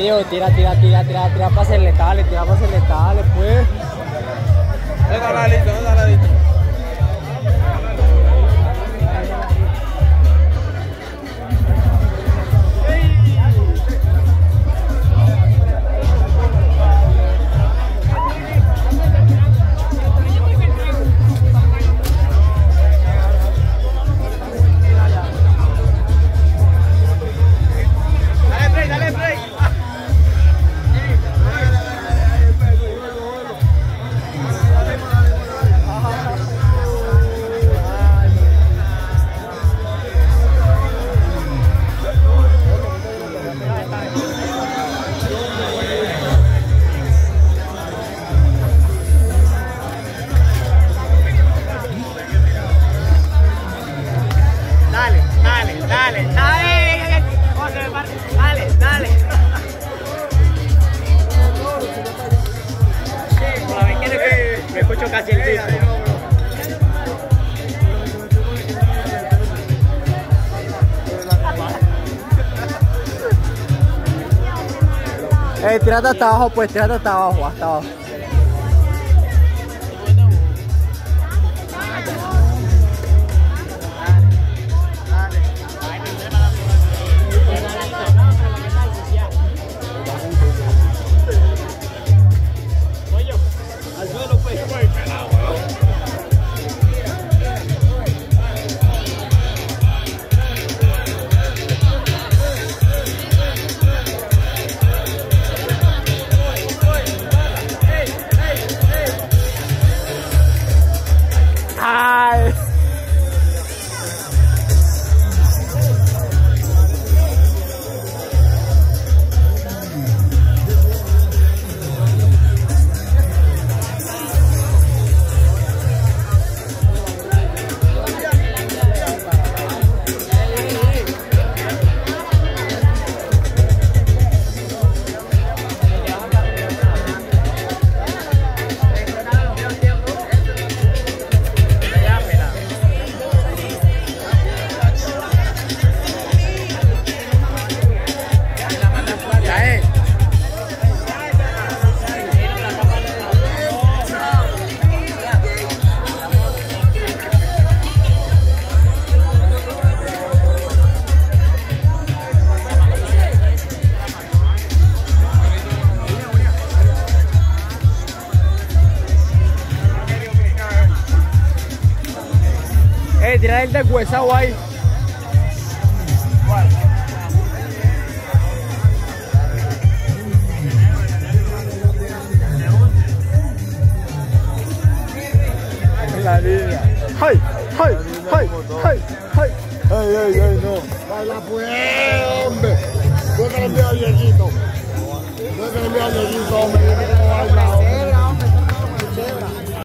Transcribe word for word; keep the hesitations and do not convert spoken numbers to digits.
Diego, tira, tira, tira, tira, tira pases letales, tira pases letales, pues. No está ladito, no está ladito. Casi el piso. Eh, tírate hasta abajo, pues, tírate hasta abajo, hasta abajo. Ay. Eh, tira el deshuesado ahí. La línea. ¡Ay! ¡Ay! ¡Ay! ¡Ay! ¡Ay! ¡Ay! ¡Ay! ¡Ay! No. Baila pues, hombre. Tú que le envías a Dieguito. Tú que le envías a Dieguito, hombre.